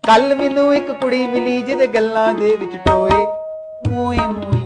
ਕੱਲ ਮੈਨੂੰ ਇੱਕ ਕੁੜੀ ਮਿਲੀ ਜਿਹਦੇ ਗੱਲਾਂ ਦੇ ਵਿੱਚ ਟੋਏ ਮੂਏ ਮੂਏ